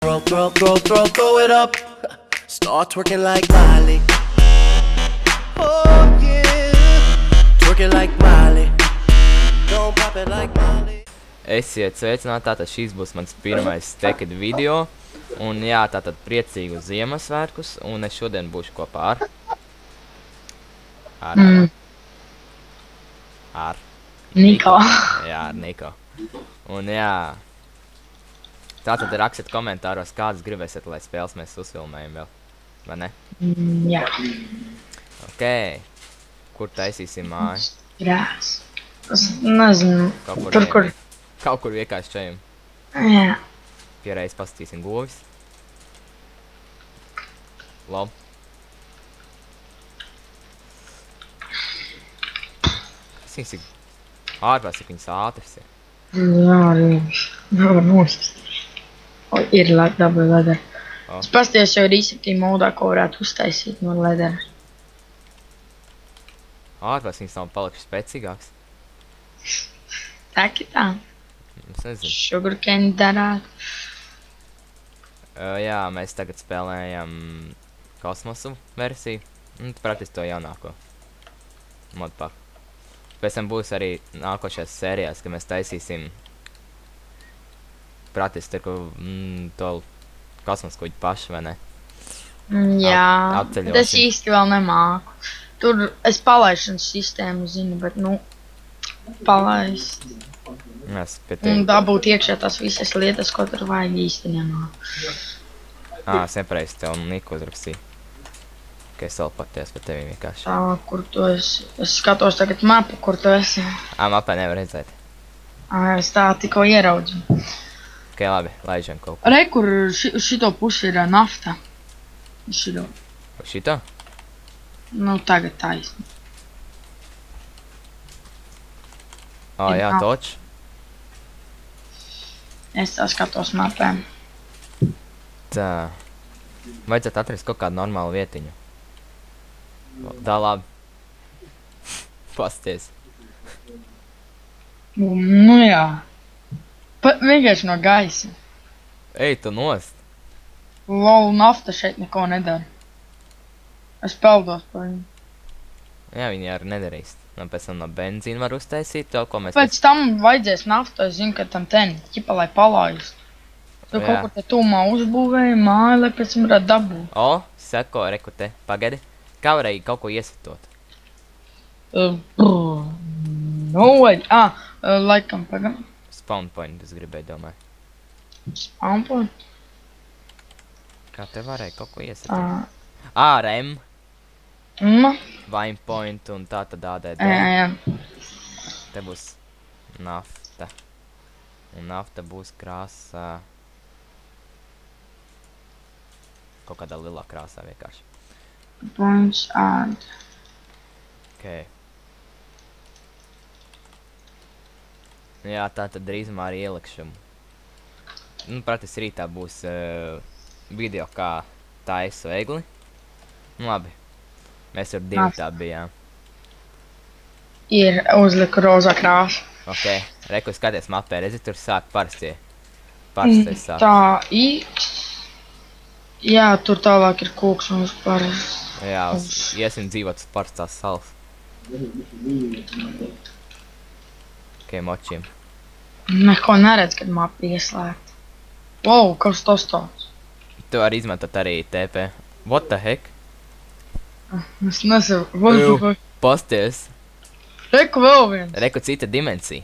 Throw it up. Start twerking like Miley. Oh yeah. Twerking like Miley. Don't pop it like Miley. Esiet sveicināti, tātad šīs būs mans pirmais Steked video. Un jā, tātad priecīgu Ziemassvētkus. Un es šodien būšu kopā ar Niko. Jā, ar Niko. Un jā, tātad rakstiet komentāros, kādas gribēsiet, lai spēles mēs uzfilmējam vēl. Vai ne? Jā. Ok. Kur taisīsim māju? Grēs. Es nezinu. Kaut kur vienkārši čajam. Jā. Pierreiz paskatīsim govis. Labi. Es viņas ir ārpēc, cik viņas ātras ir. Jā, arī nevar nost. O, ir dabai ledera. Es pasties jau resetī modā, ko varētu uztaisīt no ledera. Ārpēc viņas nav palikuši spēcīgāks. Tak ir tā. Es nezinu. Sugarcane darāt. Jā, mēs tagad spēlējam kosmosu versiju. Un praktiski to jaunāko modpaku. Pēc tam būs arī nākošajās sērijās, ka mēs taisīsim praktiski to kosmosu kuģi paši, vai ne? Jā, Apceļosim. bet es īsti vēl nemāku. Tur es palaišanas sistēmu zinu, bet nu, palaist. Es pie Un tevi. dabūt iekšā tās visas lietas, ko tur vajag īsti nemāku. Es nepareizi tev Niku uzrakstīju. Ka es vēl paties par tevi vienkārši. Tā, kur tu esi. Es skatos tagad mapu, kur tu esi. Mapē nevar redzēt. Es tā tikko ieraudzu. Ok, labi, laižam kaut ko. Re, kur šito pusi ir nafta. Šito. Šito? Nu, tagad taisni. Jā, toč. Es tā skatos mapēm. Tā. Vajadzētu atrast kaut kādu normālu vietiņu. Tā labi. Pasties. Nu jā. Pat vienkārši no gaisa. Ej, tu nost. Lol, nafta šeit neko nedara. Es peldos par viņu. Jā, viņi arī nedarīs. Un pēc tam no benzīna var uztaisīt to, ko mēs... Pēc tam vajadzēs naftu, es zinu, ka tam ten, ķipa, lai palaistu. Tu Jā. kaut kur te tūmā uzbūvēji māju, lai pēc tam varētu dabūt. Seko, reku te, pagadi. Kā varēja kaut ko iesatot? No way. Laikam, pagam. Spawn point, es gribēju domāt. Spawn point. Kā te varēja kaut ko iesatot? RM, Vine point un tā tad ADD. Jā. Te būs nafta. Un nafta būs krāsā. Kaut kādā lilā krāsā vienkārši. Points add. Ok. Jā, tā tad drīzumā arī ielikšu. Nu, praktiski rītā būs video, kā taisu egli. Nu, labi. Mēs ar divi tā bijām. Ir uzliku rozā krāsu. Ok, reku skaties mapē, redzi, tur sāk parastie. Parastais sāk. Tā, X. Jā, tur tālāk ir koks un uz parasti. Jā, iesim dzīvot uz parastās salas. Ok, močiem. Neko neredz, kad mapa ieslēgta. Wow, kas tas tāds? Tu vari izmantot arī TP. What the heck? Es nesavu. Pasties. Reku vēl viens. Reku cita dimensija.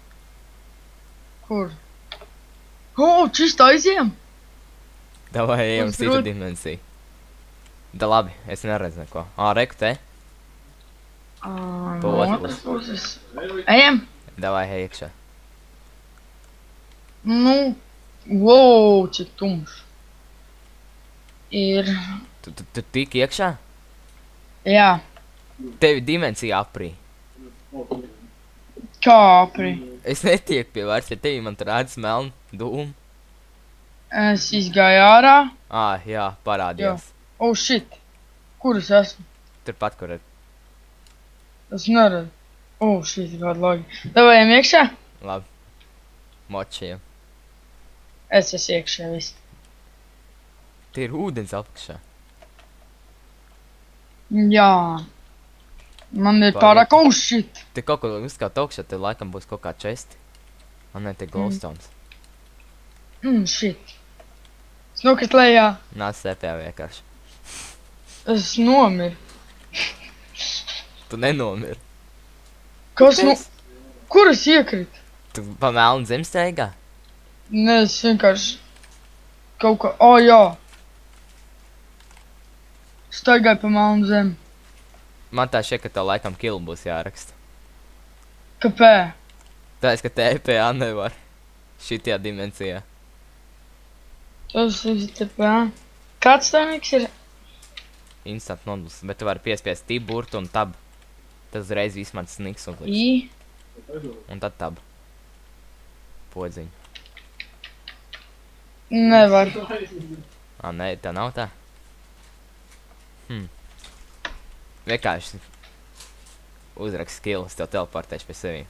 Kur? Čist aiziem? Davai, ejam Uz cita grūti. dimensija. Da labi, es neredzu neko. Reku te. No otras puses. Ejam? Davai, hei iekšā. Nu, wow, cik tumšs. Ir, Tu tik iekšā? jā, Tevi dimensija aprī. kā aprī. Es netieku pie vairs, ja tevi man tur rādz melnu dūmu. Es izgāju ārā. Jā, parādījās. Shit. Kur es esmu? Turpat, kur ir. Es neredzu. Shit, kāda logi. Davajam iekšā? Labi. Močiem. Es esmu iekšā viss. Te ir ūdens apakšā. Jā. Man ir pārāk aušit. Te kaut ko uzskāt augšā, te laikam būs kaut kā česti. Man ne, te glowstones. Shit. Es nokrīt lejā. Nāc sepjā vienkārši. Es nomiru. Tu nenomiri. Kas nu? Kur es iekritu? Tu pa melnu zemi steigā? Nē, es vienkārši kaut kā... Jā. Staigāju pa melnu zemi. Man tā šķiet, ka tev laikam kill būs jāraksta. Kāpēc? Tāpēc, ka TPA nevar. Šitajā dimensijā. Tas ir TPA. Kāds taimīgs ir? Instant noduls, bet tu vari piespiest tab burtu un tab. Tas uzreiz viss man sniks un kliks. I? Un tad tab. Podziņu. Nevar. Nē, tā nav tā. Vienkārši uzrakst skill, es tev teleportēšu pie sevi.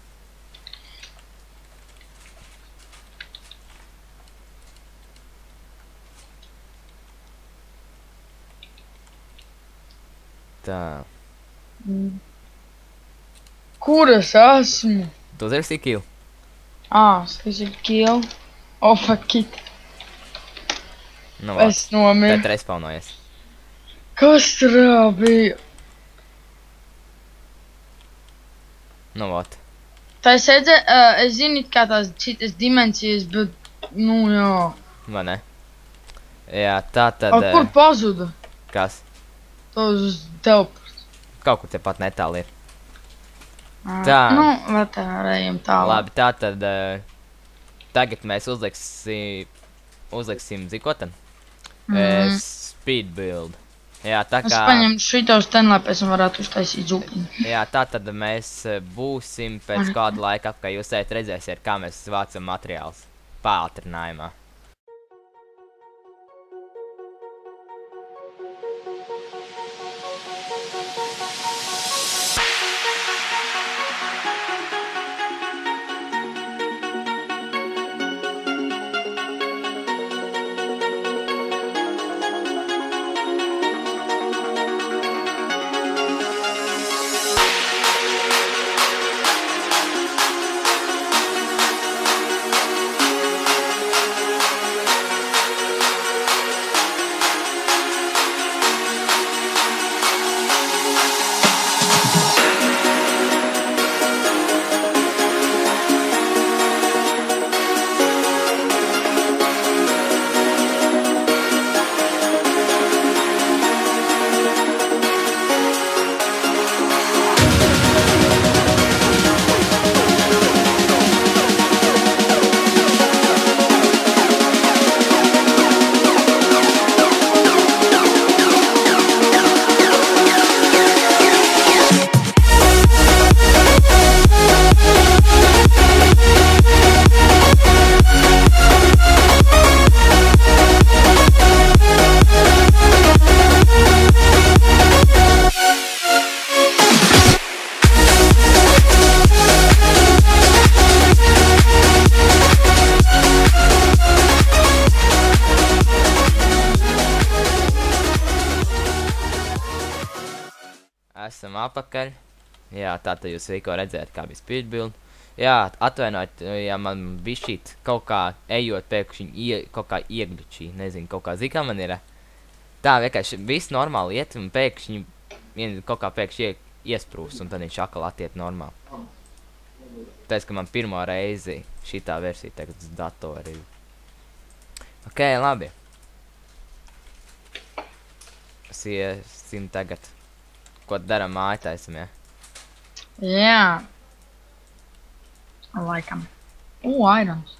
Tā. Kur es esmu? Tu uzrakstīji kill? Tas ir kill. Oh, fuck it. Nu, Es nomiru. Tad respawnojies. Kas tur bija? Nu, vot. Tā es redzēju, es zinu it kā tās citas dimensijas, bet, nu jā. Vai ne? Jā, tā tad... Kur pazuda? Kas? Tas teleports. Kaut kur tepat netāli ir. Tā. Nu, tā ejam tālāk. Labi, tā tad... Tagad mēs uzliksim zikotan. Speed build. Jā, tā kā... Es paņemu šitos ten, lai pēc tam varētu uztaisīt zupiņu. Jā, tā tad mēs būsim pēc kāda laika apkārt. Jūs šeit redzēsiet, kā mēs vācam materiālus pātrinājumā. Esam apakaļ. Jā, tātad jūs tikko redzējāt, kā bija speed build. Jā, atvainojiet, ja man bišķīt kaut kā ejot pēkšņi kaut kā iegļučī, nezinu, kaut kā zikā man ir. Tā vienkārši viss normāli iet un pēkšņi kaut kā pēkšņi iesprūst un tad viņš atkal attiet normāli. Tāpēc, ka man pirmo reizi šitā versija tagad uz datori. Ok, labi. Es iesim tagad. Ko daram māju taisam, jā? Jā. Laikam. Irons.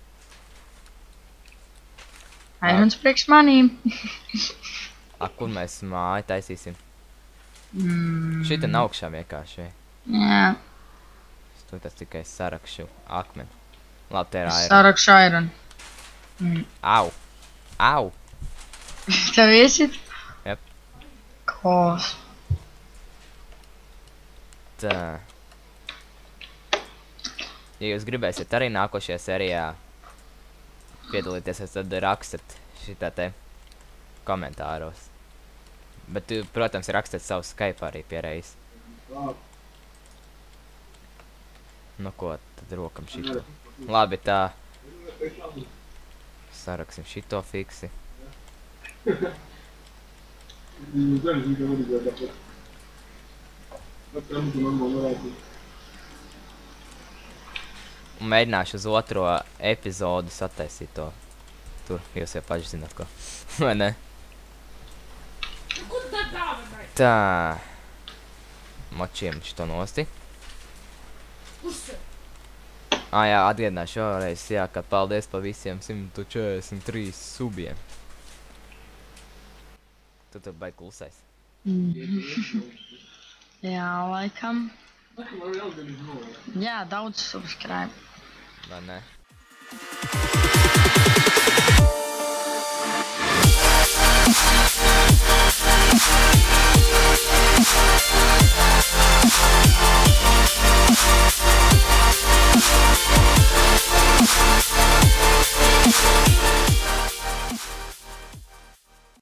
Irons priekš manīm. Kur mēs māju taisīsim? Šita nav augšā vienkārši. Jā. Es to tas tikai sarakšu akmeni. Labi, te ir iron. Sarakšu iron. Au. Au. Tev iesit? Jep. Kos. Tā. Ja jūs gribēsiet arī nākošajā serijā piedalīties, tad rakstat šitā te komentāros. Bet, protams, rakstiet savu Skype arī pie reizes. Nu ko, tad rokam šito. Labi, tā. Saraksim šito fiksi. Un mēģināšu uz otro epizodu sataisīt to. Tur, jūs jau paši zināt ko. Vai ne? Tā. Močiem šito nosti. Jā, atgādināšu vēlreiz, jā, ka paldies pa visiem 143 subiem. Tu tur baigi klusais. Jā, laikam. Jā, daudz subscribe. Vai ne?